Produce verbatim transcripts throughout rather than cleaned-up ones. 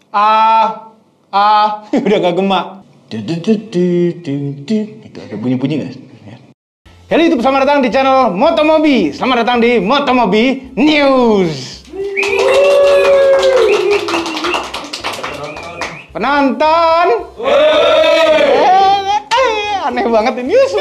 Ah, ah, udah gak gemak. Itu ada bunyi-bunyi nggak? Halo YouTube, selamat datang di channel Motomobi. Selamat datang di Motomobi News. Penonton. Eh, eh, aneh banget ini news.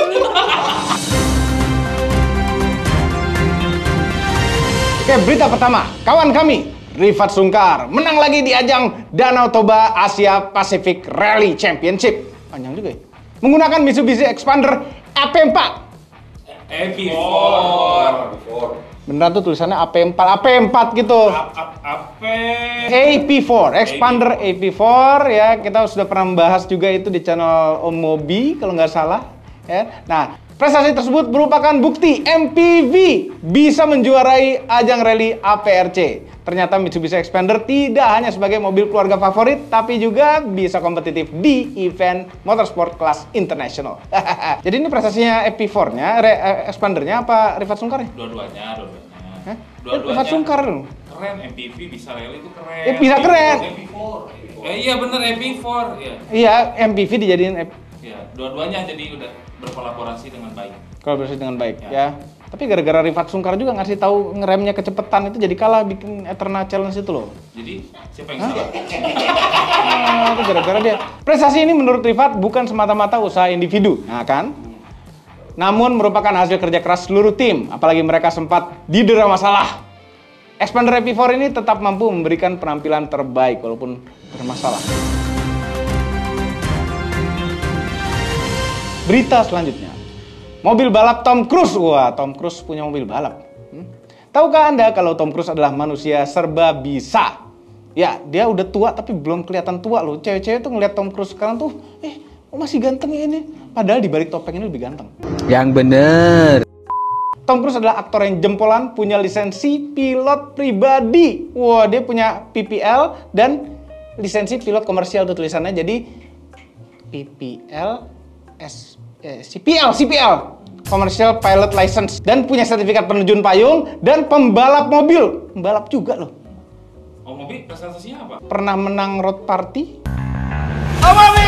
Oke, berita pertama. Kawan kami, Rifat Sungkar, menang lagi di ajang Danau Toba Asia Pacific Rally Championship. Panjang juga ya. Menggunakan Mitsubishi Expander A P empat. A P empat. Beneran tuh tulisannya A P empat, A P empat gitu. A P A P empat, Expander A P empat ya. Kita sudah pernah membahas juga itu di channel Om Mobi kalau nggak salah ya. Nah, prestasi tersebut merupakan bukti M P V bisa menjuarai ajang rally A P R C. Ternyata Mitsubishi Expander tidak hanya sebagai mobil keluarga favorit, tapi juga bisa kompetitif di event motorsport kelas internasional. Jadi ini prestasinya A P empat-nya, Expandernya apa Rifat Sungkar ya? Dua-duanya, dua-duanya. Hah? Dua-duanya. Rifat Sungkar. Keren, M P V bisa rally itu keren. Eh, bisa keren. A P empat. Eh, iya bener A P empat, ya. Iya, M P V dijadiin A P. Ya, dua-duanya jadi udah berkolaborasi dengan baik. Kolaborasi dengan baik, ya. Ya. Tapi gara-gara Rifat Sungkar juga ngasih tahu ngeremnya kecepatan itu jadi kalah bikin Eternal Challenge itu loh. Jadi siapa yang Hah? salah? Ah, itu gara-gara dia. Prestasi ini menurut Rifat bukan semata-mata usaha individu, nah kan? Namun merupakan hasil kerja keras seluruh tim, apalagi mereka sempat didera masalah. Expander A P empat ini tetap mampu memberikan penampilan terbaik walaupun bermasalah. Berita selanjutnya, mobil balap Tom Cruise. Wah, Tom Cruise punya mobil balap. Hmm? Tahukah Anda kalau Tom Cruise adalah manusia serba bisa? Ya, dia udah tua tapi belum kelihatan tua loh. Cewek-cewek tuh ngeliat Tom Cruise sekarang tuh, eh, oh masih ganteng ya ini. Padahal di balik topeng ini lebih ganteng. Yang bener. Tom Cruise adalah aktor yang jempolan, punya lisensi pilot pribadi. Wah, dia punya P P L dan lisensi pilot komersial tuh tulisannya. Jadi P P L S eh, C P L, C P L, Commercial Pilot License, dan punya sertifikat penerjun payung dan pembalap mobil. Pembalap juga loh. Oh, Mobi prestasinya apa? Pernah menang road party. Oh, Mobi!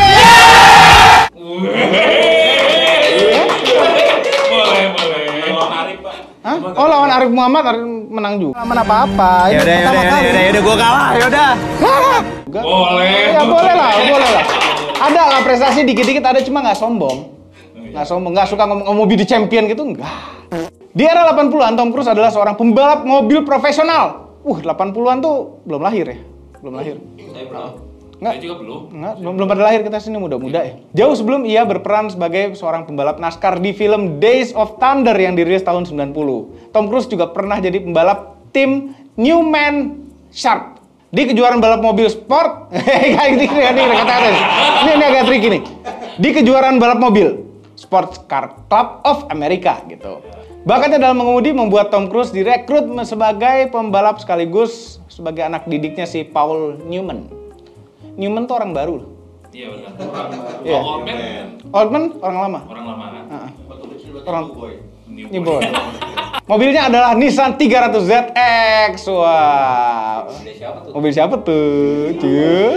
Boleh, boleh. Lawan Arif, Pak. Hah? Oh, lawan Arif Muhammad, Arif menang juga. Lawan apa-apa. Ya udah, ya udah, ya udah, ya udah, gua kalah, ya udah. Boleh. Ya boleh lah, boleh lah. Ada lah prestasi dikit-dikit ada, cuma nggak sombong. Nggak sombong, nggak suka ngomong mobil di champion gitu, enggak. Di era delapan puluhan, Tom Cruise adalah seorang pembalap mobil profesional. Uh, delapan puluhan tuh belum lahir ya? Belum lahir. Saya belum. Nggak. Saya juga belum. Enggak, belum, belum pada lahir, kita sini muda-muda ya. Jauh sebelum ia berperan sebagai seorang pembalap NASCAR di film Days of Thunder yang dirilis tahun sembilan puluh. Tom Cruise juga pernah jadi pembalap tim Newman Sharp di kejuaraan balap mobil sport. ini, ini, ini, ini, ini agak tricky nih. Di kejuaraan balap mobil Sports Car Club of America gitu. Bakatnya dalam mengemudi membuat Tom Cruise direkrut sebagai pembalap sekaligus sebagai anak didiknya si Paul Newman. Newman tuh orang baru loh. Iya benar. Orang baru. Iya. Oh, Oldman. Oldman orang lama. Orang lama kan? Uh-uh. Orang New boy. Mobilnya adalah Nissan tiga ratus Z X. Wah. Mobil siapa tuh? Cuy.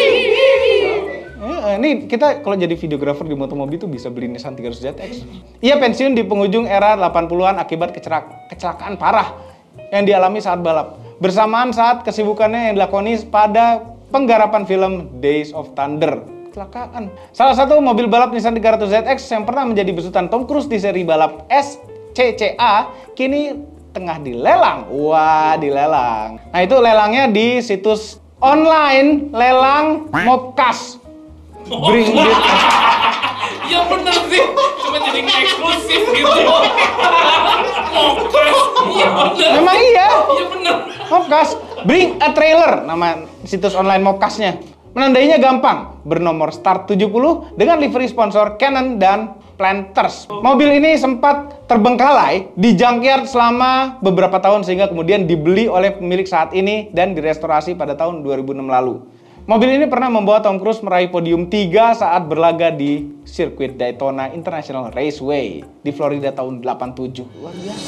Eh, ini kita kalau jadi videografer di Motomobi tuh bisa beli Nissan tiga ratus Z X. Ia pensiun di penghujung era delapan puluhan akibat kecerak kecelakaan parah yang dialami saat balap. Bersamaan saat kesibukannya yang dilakoni pada penggarapan film Days of Thunder. Kecelakaan. Salah satu mobil balap Nissan tiga ratus Z X yang pernah menjadi besutan Tom Cruise di seri balap S C C A kini tengah dilelang. Wah, dilelang. Nah, itu lelangnya di situs online lelang Mobcast. Bring it. Ya bener sih, cuma jadi eksklusif gitu. Mobcast. Iya bener. Memang iya. Iya bener. Mobcast. Bring a trailer nama situs online Mobcastnya. Menandainya gampang, bernomor start tujuh puluh dengan livery sponsor Canon dan Planters. Mobil ini sempat terbengkalai di junkyard selama beberapa tahun sehingga kemudian dibeli oleh pemilik saat ini dan direstorasi pada tahun dua ribu enam lalu. Mobil ini pernah membawa Tom Cruise meraih podium tiga saat berlaga di sirkuit Daytona International Raceway di Florida tahun delapan puluh tujuh. Luar biasa.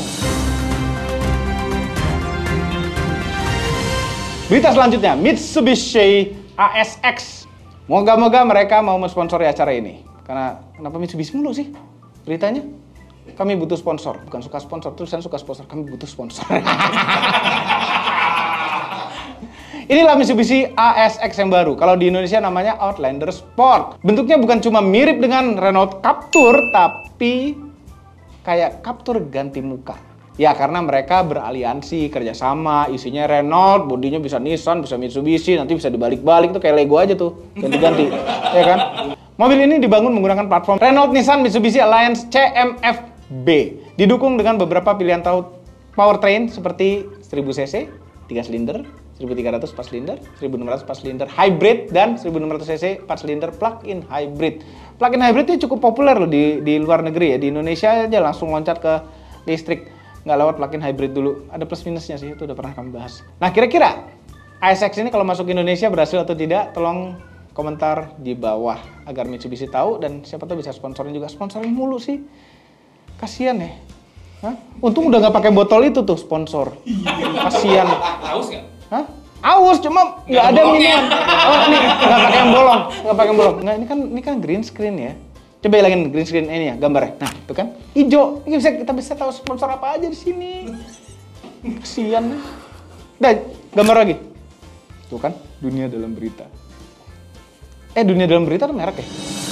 Berita selanjutnya, Mitsubishi A S X. Moga-moga mereka mau mensponsori acara ini. Karena kenapa Mitsubishi mulu sih beritanya? Kami butuh sponsor, bukan suka sponsor, tulisan suka sponsor, kami butuh sponsor. Inilah Mitsubishi A S X yang baru. Kalau di Indonesia namanya Outlander Sport. Bentuknya bukan cuma mirip dengan Renault Captur, tapi kayak Captur ganti muka. Ya karena mereka beraliansi, kerjasama, isinya Renault, bodinya bisa Nissan, bisa Mitsubishi, nanti bisa dibalik-balik tuh kayak Lego aja tuh, ganti-ganti, ya kan? Mobil ini dibangun menggunakan platform Renault Nissan Mitsubishi Alliance C M F B, didukung dengan beberapa pilihan powertrain seperti seribu cc, tiga silinder, seribu tiga ratus empat silinder, seribu enam ratus empat silinder hybrid, dan seribu enam ratus cc empat silinder plug-in hybrid. Plug-in hybrid ini cukup populer loh di, di luar negeri ya, di Indonesia aja langsung loncat ke listrik. Nggak lewat plug-in hybrid dulu. Ada plus minusnya sih, itu udah pernah kami bahas. Nah, kira-kira A S X ini kalau masuk Indonesia berhasil atau tidak? Tolong komentar di bawah agar Mitsubishi tahu dan siapa tahu bisa sponsorin juga. Sponsorin mulu sih. Kasian ya. Hah? Untung udah nggak pakai botol itu tuh sponsor. Kasian. Haus nggak? Hah? Aus, cuma nggak ada minuman. Oh, ini nggak pakai yang bolong, nggak pakai yang bolong. Nggak, ini kan ini kan green screen ya. Coba hilangin green screen ini ya, gambarnya. Nah, itu kan hijau. Ini bisa kita bisa tahu sponsor apa aja di sini. Kasian. Dah, gambar lagi. Tuh kan, dunia dalam berita. Eh, dunia dalam berita itu merek ya?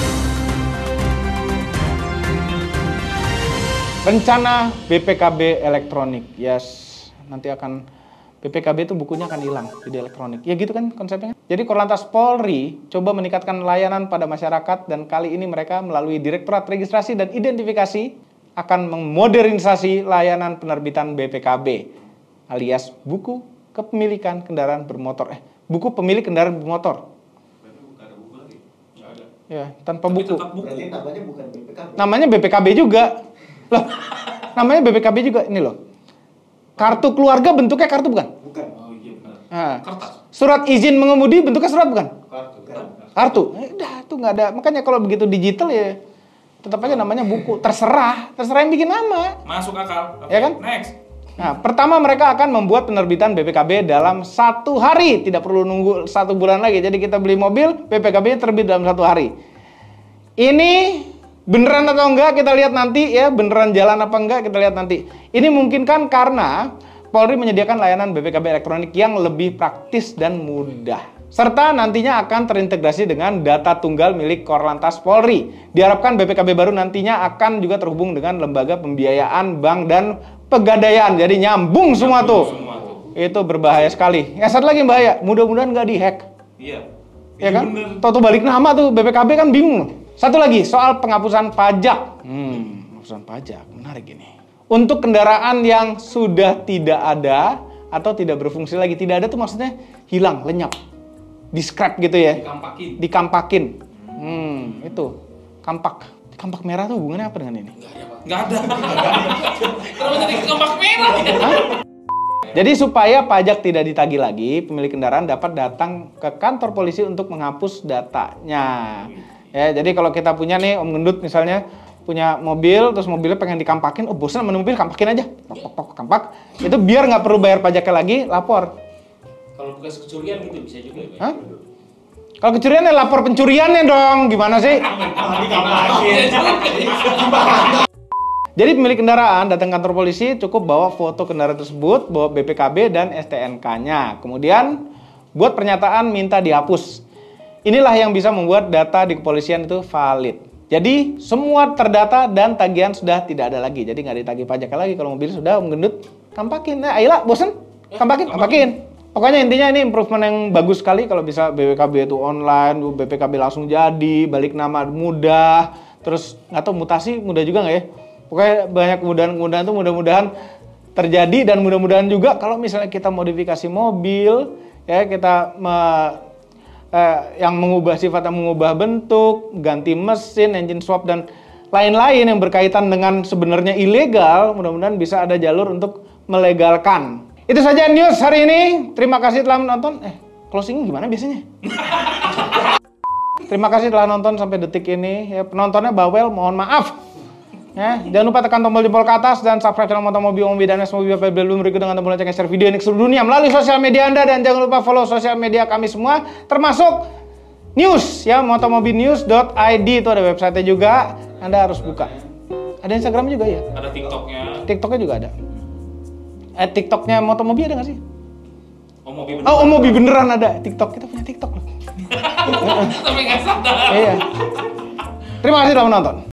Rencana B P K B elektronik. Yes, nanti akan B P K B itu bukunya akan hilang jadi elektronik. Ya gitu kan konsepnya. Jadi Korlantas Polri coba meningkatkan layanan pada masyarakat dan kali ini mereka melalui Direktorat Registrasi dan Identifikasi akan memodernisasi layanan penerbitan B P K B alias buku kepemilikan kendaraan bermotor. Eh, buku pemilik kendaraan bermotor. Berarti bukan ada buku lagi? Nggak ada. Ya, tanpa Tapi buku. tetap buku. Berarti namanya bukan B P K B. Namanya B P K B juga. Loh, namanya B P K B juga ini loh. Kartu keluarga bentuknya kartu bukan? Bukan. Oh iya benar. Nah, Kertas. surat izin mengemudi bentuknya surat bukan? Kartu. Bukan. Kartu. Eh, udah, itu nggak ada. Makanya kalau begitu digital ya tetap aja namanya buku. Terserah, terserah yang bikin nama. Masuk akal. Oke, Ya kan? Next. Nah, pertama mereka akan membuat penerbitan B P K B dalam satu hari. Tidak perlu nunggu satu bulan lagi. Jadi kita beli mobil, B P K B terbit dalam satu hari. Ini beneran atau enggak kita lihat nanti ya, beneran jalan apa enggak kita lihat nanti. Ini memungkinkan karena Polri menyediakan layanan B P K B elektronik yang lebih praktis dan mudah. Serta nantinya akan terintegrasi dengan data tunggal milik Korlantas Polri. Diharapkan B P K B baru nantinya akan juga terhubung dengan lembaga pembiayaan, bank, dan pegadaian. Jadi nyambung semua tuh. Semua tuh. Itu berbahaya sekali. Ya satu lagi yang bahaya, mudah-mudahan nggak dihack. Iya. Ya Iya kan? bener. Tahu balik nama tuh B P K B kan bingung loh. Satu lagi soal penghapusan pajak. Hmm, penghapusan pajak menarik ini. Untuk kendaraan yang sudah tidak ada atau tidak berfungsi lagi, tidak ada tuh maksudnya hilang, lenyap, di scrap gitu ya, Dikampakin. dikampakin. Hmm, itu kampak. Kampak merah tuh hubungannya apa dengan ini? Nggak ada. Kenapa jadi kampak merah ya? Hah? Jadi supaya pajak tidak ditagih lagi, pemilik kendaraan dapat datang ke kantor polisi untuk menghapus datanya. Ya, jadi kalau kita punya nih Om Gendut misalnya punya mobil, terus mobilnya pengen dikampakin, oh bosan sama mobil, kampakin aja, pok, pok, pok, kampak. Itu biar nggak perlu bayar pajaknya lagi, lapor. Kalau bekas kecurian gitu bisa juga ya. Hah? Kalau kecurian ya lapor pencuriannya dong, gimana sih? Jadi pemilik kendaraan datang kantor polisi cukup bawa foto kendaraan tersebut, bawa B P K B dan S T N K-nya. Kemudian buat pernyataan minta dihapus. Inilah yang bisa membuat data di kepolisian itu valid. Jadi semua terdata dan tagihan sudah tidak ada lagi. Jadi nggak ditagih pajaknya lagi kalau mobil sudah menggendut, kampakin. Nah, ayolah, bosen? Kampakin, kampakin. Pokoknya intinya ini improvement yang bagus sekali kalau bisa B P K B itu online, B P K B langsung jadi, balik nama mudah, terus nggak tahu mutasi mudah juga nggak ya? Pokoknya banyak kemudahan-kemudahan itu mudah-mudahan terjadi dan mudah-mudahan juga kalau misalnya kita modifikasi mobil, ya kita me, eh, yang mengubah sifatnya mengubah bentuk, ganti mesin, engine swap dan lain-lain yang berkaitan dengan sebenarnya ilegal, mudah-mudahan bisa ada jalur untuk melegalkan. Itu saja news hari ini. Terima kasih telah menonton. Eh, closingnya gimana biasanya? Terima kasih telah nonton sampai detik ini. Ya, penontonnya bawel, mohon maaf. Ya, jangan lupa tekan tombol jempol ke atas dan subscribe channel Motomobi, Mobi dan Mobi Bapak belum berikut dengan tombol lonceng share video ini ke seluruh dunia melalui sosial media Anda, dan jangan lupa follow sosial media kami semua termasuk news ya, motomobinews dot i d itu ada website-nya juga, Anda harus buka. Ada Instagram juga ya? Ada TikToknya. TikToknya juga ada. Eh TikToknya Motomobi ada nggak sih? Om Mobi beneran. Oh, Om Mobi beneran ada TikTok, kita punya TikTok loh. Tapi nggak sadar. Iya. Terima kasih telah menonton.